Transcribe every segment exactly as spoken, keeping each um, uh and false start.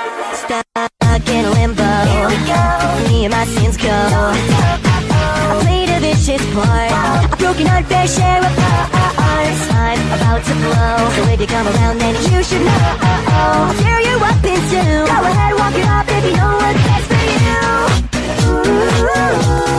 Stuck in limbo. Here we go. Me and my sins go. I played a vicious part. I've broken our fair share of hearts. I'm about to blow. So if you come around, then you should know. I'll tear you up in two. Go ahead, walk it off if you know what's best for you. Ooh.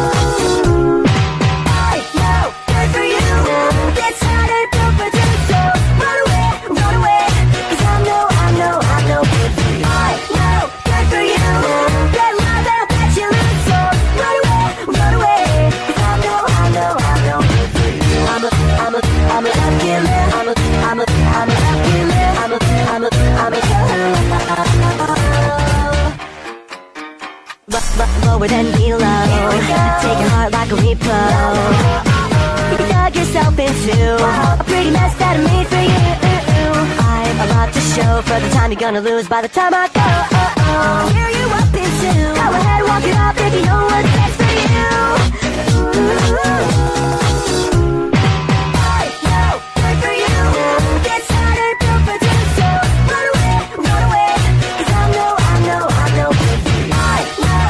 Lower than below. Take your heart like a repo. You dug yourself into a pretty mess that I made for you. I've a lot to show for the time you're gonna lose by the time I go. Tear you up in two. Go ahead, walk it off if you know what's best for you. I know, good for you. Get started, built for two. So run away, run away. 'Cause I know, I know, I know good for you. I know.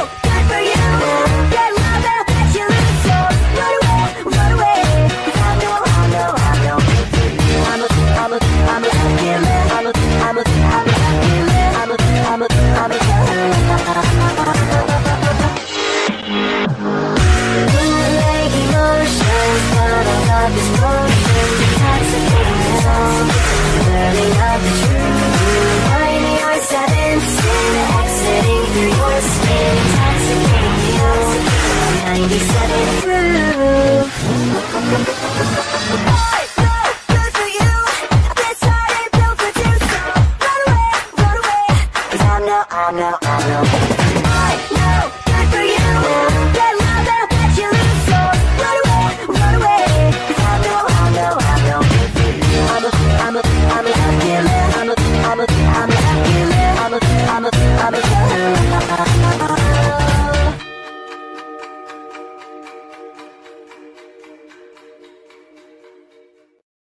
I know, I know, I know.